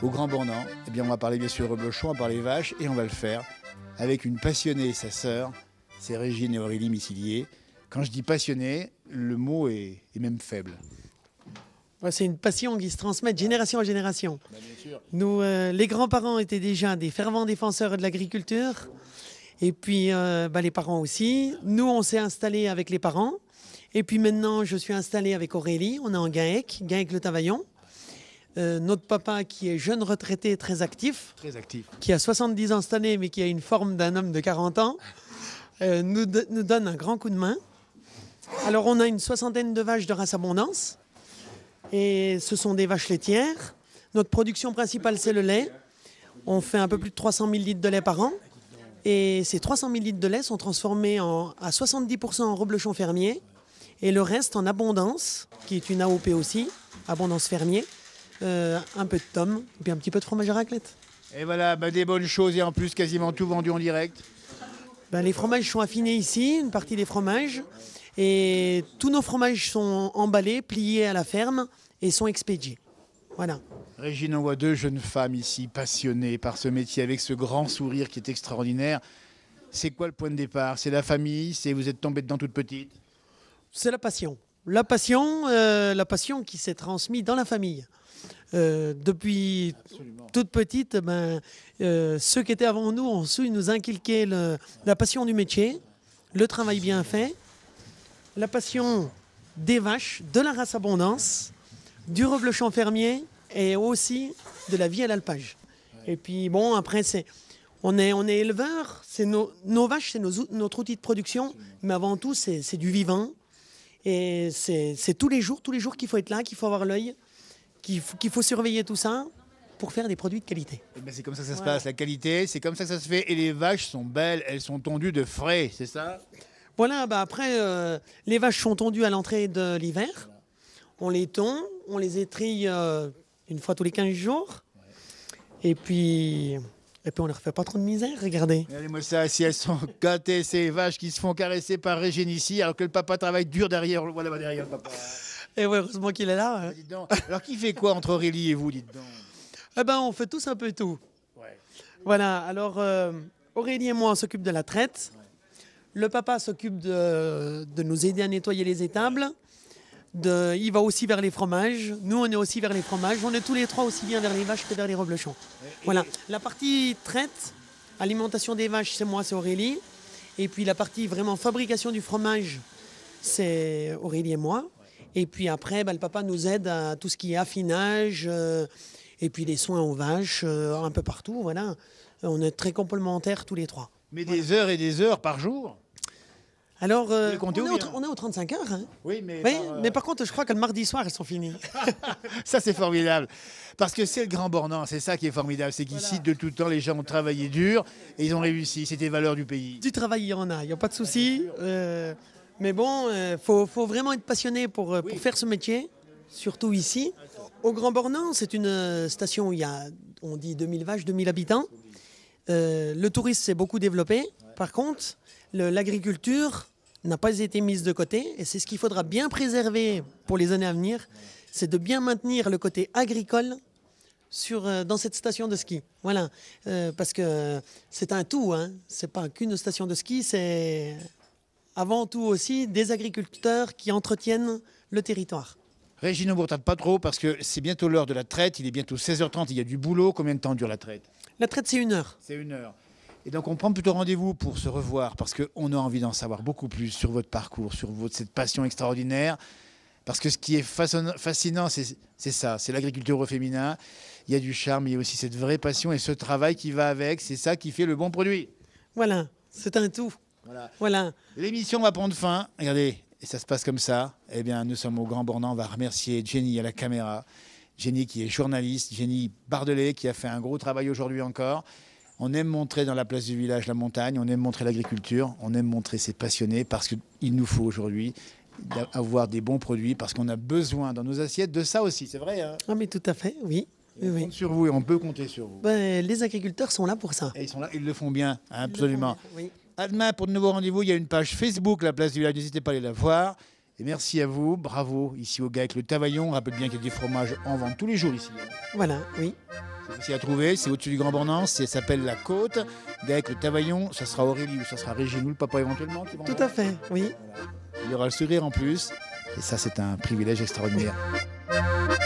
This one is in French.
au Grand Bornand. Eh bien, on va parler bien sûr reblochon, on va parler vaches et on va le faire avec une passionnée et sa sœur. C'est Régine et Aurélie Missilier. Quand je dis passionnée, le mot est même faible. Ouais, c'est une passion qui se transmet de génération en génération. Bien sûr. Nous, les grands-parents étaient déjà des fervents défenseurs de l'agriculture. Et puis, les parents aussi. Nous, on s'est installés avec les parents. Et puis maintenant, je suis installé avec Aurélie. On est en Gaec-le-Tavaillon. Notre papa, qui est jeune retraité, très actif. Très actif. Qui a 70 ans cette année, mais qui a une forme d'un homme de 40 ans, nous donne un grand coup de main. Alors, on a une 60aine de vaches de race abondance. Et ce sont des vaches laitières. Notre production principale, c'est le lait. On fait un peu plus de 300 000 litres de lait par an. Et ces 300 000 litres de lait sont transformés à 70% en reblochon fermier. Et le reste en abondance, qui est une AOP aussi, abondance fermier. Un peu de tome, et puis un petit peu de fromage à raclette. Et voilà, des bonnes choses et en plus quasiment tout vendu en direct. Les fromages sont affinés ici, une partie des fromages. Et tous nos fromages sont emballés, pliés à la ferme et sont expédiés. Voilà. Régine, on voit deux jeunes femmes ici passionnées par ce métier avec ce grand sourire qui est extraordinaire. C'est quoi le point de départ? C'est la famille? C'est vous êtes tombées dedans toute petite? C'est la passion. La passion qui s'est transmise dans la famille. Depuis Absolument. toute petite, ceux qui étaient avant nous ont su nous inculquer la passion du métier, le travail bien fait, la passion des vaches, de la race abondance, du reblochon fermier et aussi de la vie à l'alpage. Ouais. Et puis bon, après, on est éleveurs, nos vaches, c'est notre outil de production, mais avant tout, c'est du vivant. Et c'est tous les jours qu'il faut être là, qu'il faut avoir l'œil, qu'il faut surveiller tout ça pour faire des produits de qualité. C'est comme ça que ça se passe, la qualité, c'est comme ça que ça se fait. Et les vaches sont belles, elles sont tondues de frais, c'est ça? Voilà, après, les vaches sont tondues à l'entrée de l'hiver. Voilà. On les tond, on les étrille une fois tous les 15 jours. Ouais. Et puis on leur fait pas trop de misère, regardez. Regardez-moi ça, si elles sont gâtées, ces vaches qui se font caresser par Régine ici, alors que le papa travaille dur derrière. Voilà, derrière le papa. Et ouais, heureusement qu'il est là. Hein. Dites donc. Alors qui fait quoi entre Aurélie et vous, dites donc? On fait tous un peu tout. Ouais. Voilà, alors Aurélie et moi, on s'occupe de la traite. Ouais. Le papa s'occupe de nous aider à nettoyer les étables. Il va aussi vers les fromages. Nous, on est aussi vers les fromages. On est tous les trois aussi bien vers les vaches que vers les reblochons. Voilà. La partie traite, alimentation des vaches, c'est moi, c'est Aurélie. Et puis la partie vraiment fabrication du fromage, c'est Aurélie et moi. Et puis après, le papa nous aide à tout ce qui est affinage et puis les soins aux vaches un peu partout. Voilà. On est très complémentaires tous les trois. Mais des heures et des heures par jour? Alors, on est aux 35 heures. Hein. Oui, mais, mais par contre, je crois que le mardi soir, elles sont finies. Ça, c'est formidable. Parce que c'est le Grand Bornand, c'est ça qui est formidable. C'est qu'ici, de tout temps, les gens ont travaillé dur et ils ont réussi. C'est des valeurs du pays. Du travail, il y en a. Il n'y a pas de souci. Mais bon, faut vraiment être passionné pour faire ce métier, surtout ici. Au Grand Bornand, c'est une station où il y a, on dit 2000 vaches, 2000 habitants. Le tourisme s'est beaucoup développé. Par contre, l'agriculture n'a pas été mise de côté et c'est ce qu'il faudra bien préserver pour les années à venir, c'est de bien maintenir le côté agricole dans cette station de ski. Voilà, parce que c'est un tout, hein. C'est pas qu'une station de ski, c'est avant tout aussi des agriculteurs qui entretiennent le territoire. Régine, on ne vous retarde pas trop parce que c'est bientôt l'heure de la traite, il est bientôt 16h30, il y a du boulot. Combien de temps dure la traite? La traite, c'est 1 heure. C'est 1 heure. Et donc on prend plutôt rendez-vous pour se revoir parce qu'on a envie d'en savoir beaucoup plus sur votre parcours, sur cette passion extraordinaire. Parce que ce qui est fascinant, c'est ça, c'est l'agriculture au féminin. Il y a du charme, il y a aussi cette vraie passion et ce travail qui va avec, c'est ça qui fait le bon produit. Voilà, c'est un tout. Voilà. L'émission va prendre fin, regardez, et ça se passe comme ça. Eh bien, nous sommes au Grand Bornand, on va remercier Jenny à la caméra. Jenny qui est journaliste, Jenny Bardelet qui a fait un gros travail aujourd'hui encore. On aime montrer dans la place du village la montagne, on aime montrer l'agriculture, on aime montrer ces passionnés parce qu'il nous faut aujourd'hui avoir des bons produits parce qu'on a besoin dans nos assiettes de ça aussi, c'est vrai hein? Ah mais tout à fait, oui. On compte sur vous et on peut compter sur vous. Les agriculteurs sont là pour ça. Et ils sont là, ils le font bien, absolument. Oui. À demain pour de nouveaux rendez-vous, il y a une page Facebook, la place du village, n'hésitez pas à aller la voir. Et merci à vous, bravo, ici au Gaec le Tavaillon. On rappelle bien qu'il y a des fromages en vente tous les jours ici. Voilà, oui. C'est facile à trouver, c'est au-dessus du Grand Bornand, ça s'appelle la Côte. Avec le Tavaillon, ça sera Aurélie ou ça sera Régine ou le papa éventuellement. Tout à fait, oui. Voilà. Il y aura le sourire en plus. Et ça, c'est un privilège extraordinaire.